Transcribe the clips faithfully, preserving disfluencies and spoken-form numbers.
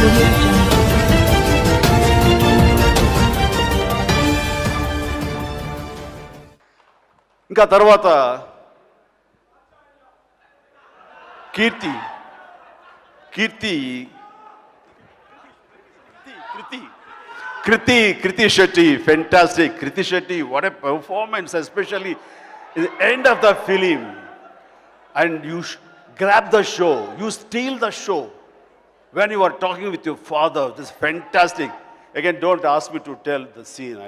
audio jungle. ఇంకా తర్వాత Keerthi Keerthi Krithi Krithi Krithi Shetty fantastic Krithi Shetty what a performance especially in the end of the film and you grab the show you steal the show when you are talking with your father. This is fantastic. Again, don't ask me to tell the scene.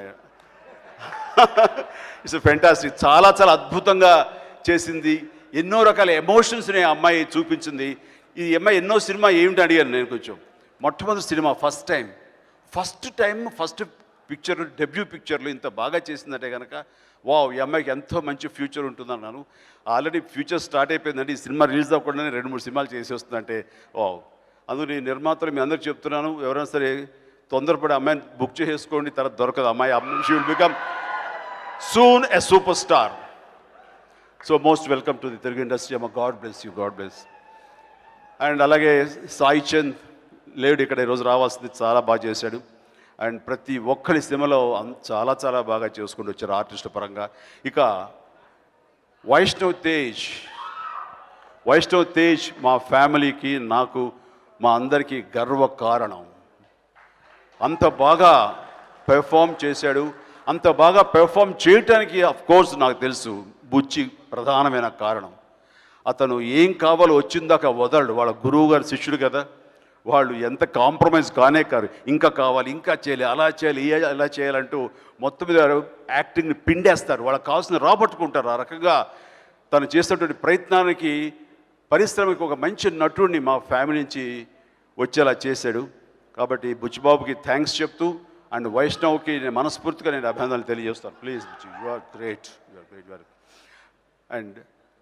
It's fantastic. చాలా చాలా అద్భుతంగా చేసింది. ఎన్నో రకాల ఎమోషన్స్ని ఆ అమ్మాయి చూపించింది. ఈ అమ్మాయి ఎన్నో సినిమా ఏమిటి అడిగాను నేను కొంచెం. మొట్టమొదటి సినిమా first time first time first picture debut పిక్చర్లో ఇంత బాగా చేసిందంటే కనుక వావ్, ఈ అమ్మాయికి ఎంతో మంచి ఫ్యూచర్ ఉంటుందన్నాను. ఆల్రెడీ ఫ్యూచర్ స్టార్ట్ అయిపోయిందంటే ఈ సినిమా రిలీజ్ అవ్వకుండానే రెండు మూడు సినిమాలు చేసి వస్తుందంటే వావ్. అందులో నేను నిర్మాతలు మీ అందరికి చెప్తున్నాను, ఎవరైనా సరే తొందరపడి అమ్మాయిని బుక్ చేసుకోండి, తర్వాత దొరకదు అమ్మాయి. She will become soon a superstar. So most welcome to the Telugu industry. Amma, God bless you, God bless. And alage Sai Chand లేడు ఇక్కడ ఈరోజు రావాల్సింది, చాలా బాగా చేశాడు. అండ్ ప్రతి ఒక్కరి సినిమాలో చాలా చాలా బాగా చేసుకుంటూ వచ్చారు ఆర్టిస్ట్ పరంగా. ఇక వైష్ణవ్ తేజ్ వైష్ణవ్ తేజ్ మా ఫ్యామిలీకి, నాకు, మా అందరికీ గర్వ కారణం. అంత బాగా పెర్ఫామ్ చేశాడు. అంత బాగా పెర్ఫామ్ చేయటానికి అఫ్కోర్స్ నాకు తెలుసు బుచ్చి ప్రధానమైన కారణం. అతను ఏం కావాలో వచ్చిందాక వదలడు. వాళ్ళ గురువు గారు శిష్యుడు కదా, వాళ్ళు ఎంత కాంప్రమైజ్ కానే కారు. ఇంకా కావాలి, ఇంకా చేయాలి, అలా చేయాలి, ఇలా చేయాలంటూ మొత్తం మీద యాక్టింగ్ని పిండేస్తారు. వాళ్ళకి కావాల్సిన రాబట్టుకుంటారు. ఆ రకంగా తను చేసేటువంటి ప్రయత్నానికి పరిశ్రమకి ఒక మంచి నటుడిని మా ఫ్యామిలీ నుంచి వచ్చేలా చేశాడు. కాబట్టి బుచ్చిబాబుకి థ్యాంక్స్ చెప్తూ అండ్ వైష్ణవ్కి నేను మనస్ఫూర్తిగా నేను అభినందనలు తెలియజేస్తాను. Please Buchi, you are great, you are great, you are. And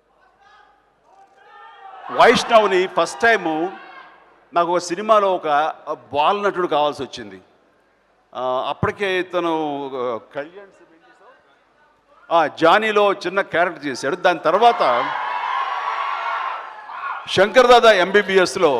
వైష్ణవ్ని ఫస్ట్ టైము నాకు ఒక సినిమాలో ఒక బాల్ నటుడు కావాల్సి వచ్చింది. అప్పటికే తను కళ్యాణ్ జానీలో చిన్న క్యారెక్టర్ చేశాడు. దాని తర్వాత శంకర్ దాదా ఎంబీబీఎస్లో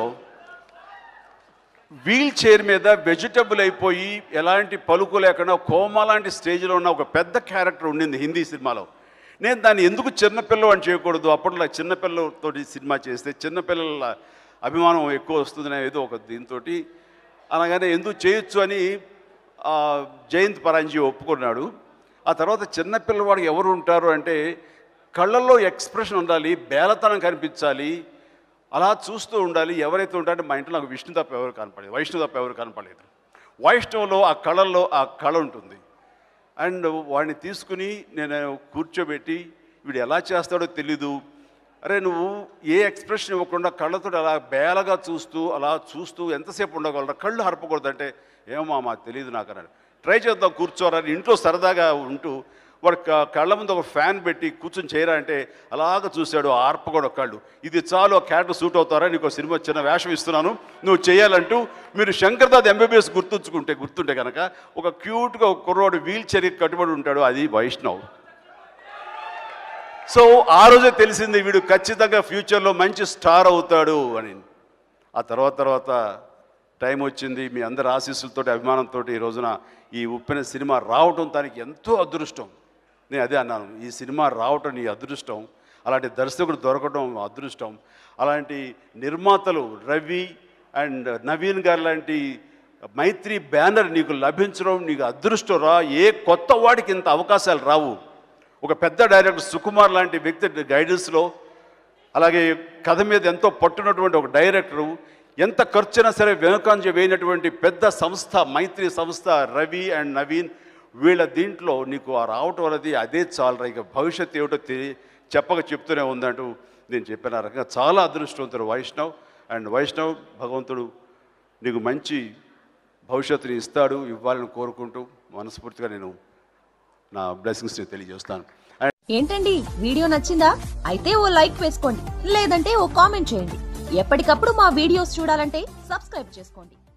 వీల్ చైర్ మీద వెజిటబుల్ అయిపోయి ఎలాంటి పలుకు లేకుండా కోమా లాంటి స్టేజ్లో ఉన్న ఒక పెద్ద క్యారెక్టర్ ఉండింది హిందీ సినిమాలో. నేను దాన్ని ఎందుకు చిన్నపిల్లలు అని చేయకూడదు, అప్పట్లో చిన్నపిల్లలతో సినిమా చేస్తే చిన్నపిల్లల అభిమానం ఎక్కువ వస్తుందనే ఏదో ఒక దీంతో అనగానే ఎందుకు చేయొచ్చు అని జయంత్ పరాంజీ ఒప్పుకున్నాడు. ఆ తర్వాత చిన్నపిల్లవాడికి ఎవరు ఉంటారు అంటే కళ్ళల్లో ఎక్స్ప్రెషన్ ఉండాలి, బేలతనం కనిపించాలి, అలా చూస్తూ ఉండాలి. ఎవరైతే ఉంటారంటే మా ఇంట్లో నాకు విష్ణు తప్ప ఎవరు కనపడలేదు, వైష్ణవ్ తప్ప ఎవరు కనపడలేదు. వైష్ణవ్లో ఆ కళల్లో ఆ కళ ఉంటుంది. అండ్ వాడిని తీసుకుని నేను కూర్చోబెట్టి వీడు ఎలా చేస్తాడో తెలీదు, అరే నువ్వు ఏ ఎక్స్ప్రెషన్ ఇవ్వకుండా కళ్ళతో అలా బేలగా చూస్తూ అలా చూస్తూ ఎంతసేపు ఉండగలరా, కళ్ళు హరపకూడదు అంటే ఏమో మాకు తెలియదు నాకు అన్నాడు. ట్రై చేద్దాం కూర్చోరని ఇంట్లో సరదాగా ఉంటూ వాడు కళ్ళ ముందు ఒక ఫ్యాన్ పెట్టి కూర్చొని చేయరా అంటే అలాగ చూశాడు, ఆర్పకూడదు కళ్ళు. ఇది చాలు ఆ క్యారెక్టర్ సూట్ అవుతారా, నీకు సినిమా చిన్న వేషం ఇస్తున్నాను నువ్వు చేయాలంటూ. మీరు శంకర్ దాదా ఎంబీబీఎస్ గుర్తుంచుకుంటే గుర్తుంటే కనుక ఒక క్యూట్గా ఒక కుర్రోడు వీల్ చైర్కి కట్టుబడి ఉంటాడు, అది వైష్ణవ్. సో ఆ రోజే తెలిసింది వీడు ఖచ్చితంగా ఫ్యూచర్లో మంచి స్టార్ అవుతాడు అని. ఆ తర్వాత తర్వాత టైం వచ్చింది, మీ అందరి ఆశీస్సులతో అభిమానంతో ఈ రోజున ఈ ఉప్పెన సినిమా రావటం దానికి ఎంతో అదృష్టం. నేను అదే అన్నాను, ఈ సినిమా రావటం నీ అదృష్టం, అలాంటి దర్శకుడు దొరకటం అదృష్టం, అలాంటి నిర్మాతలు రవి అండ్ నవీన్ గారు లాంటి మైత్రి బ్యానర్ నీకు లభించడం నీకు అదృష్టం రా. ఏ కొత్త వాడికి ఇంత అవకాశాలు రావు. ఒక పెద్ద డైరెక్టర్ సుకుమార్ లాంటి వ్యక్తి గైడెన్స్లో, అలాగే కథ మీద ఎంతో పట్టున్నటువంటి ఒక డైరెక్టరు, ఎంత ఖర్చైనా సరే వెనుకంజ వేయనటువంటి పెద్ద సంస్థ మైత్రి సంస్థ, రవి అండ్ నవీన్, వీళ్ళ దీంట్లో నీకు ఆ రావటం అనేది అదే చాలరా, ఇక భవిష్యత్తు ఏమిటో తెలియ చెప్పక చెప్తూనే ఉందంటూ నేను చెప్పిన రకంగా చాలా అదృష్టవంతుడు వైష్ణవ్. అండ్ వైష్ణవ్ భగవంతుడు నీకు మంచి భవిష్యత్తుని ఇస్తాడు, ఇవ్వాలని కోరుకుంటూ మనస్ఫూర్తిగా నేను నా బ్లెస్సింగ్స్ని తెలియజేస్తాను. ఏంటండి వీడియో నచ్చిందా? అయితే ఓ లైక్ వేసుకోండి, లేదంటే ఓ కామెంట్ చేయండి. ఎప్పటికప్పుడు మా వీడియోస్ చూడాలంటే సబ్స్క్రైబ్ చేసుకోండి.